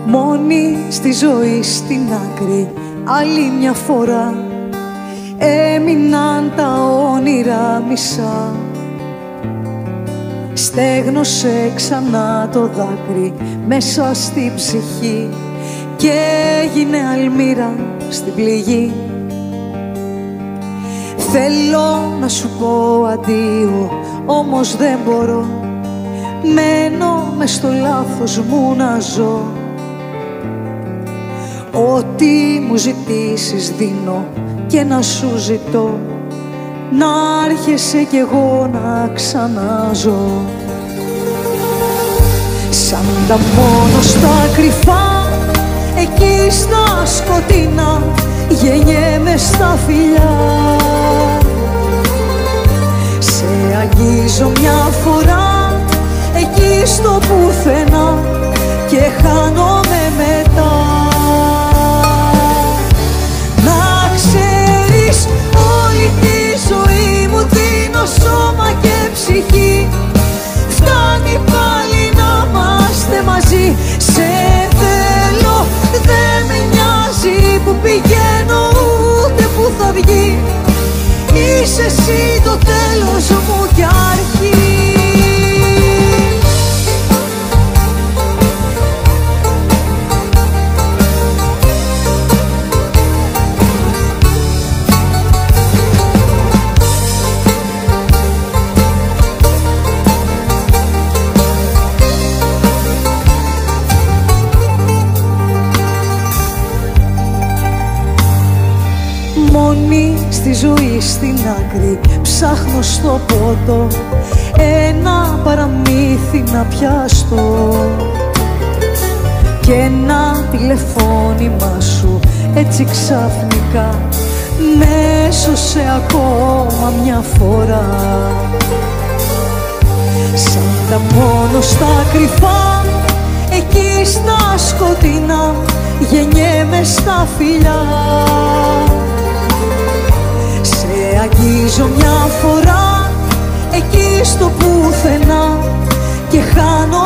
Μόνη στη ζωή στην άκρη άλλη μια φορά έμειναν τα όνειρα μισά. Στέγνωσε ξανά το δάκρυ μέσα στη ψυχή και έγινε αλμύρα στην πληγή. Θέλω να σου πω αντίο, όμως δεν μπορώ. Μένω μες στο λάθος μου να ζω. Ό,τι μου ζητήσεις δίνω και να σου ζητώ, να άρχεσαι κι εγώ να ξαναζώ. Σαν τα μόνο στα κρυφά, εκεί στα σκοτεινά, γεννιέμαι στα φιλιά. Σε αγγίζω μια φορά, εκεί στο πουθενά, και χάνομαι μετά. Να ξέρεις, όλη τη ζωή μου δίνω σώμα και ψυχή. Φτάνει πάλι να είμαστε μαζί. Σε θέλω, δεν με νοιάζει που πηγαίνω ούτε που θα βγει. Είσαι εσύ το τέλος μου κι αρχή. Μόνη στη ζωή στην άκρη ψάχνω στο ποτό ένα παραμύθι να πιαστώ, και ένα τηλεφώνημα σου έτσι ξαφνικά με έσωσε ακόμα μια φορά. Σαν τα μόνο στα κρυφά, εκεί στα σκοτεινά, γεννιέμαι στα φιλιά. Σε αγγίζω μια φορά, εκεί στο πουθενά, και χάνω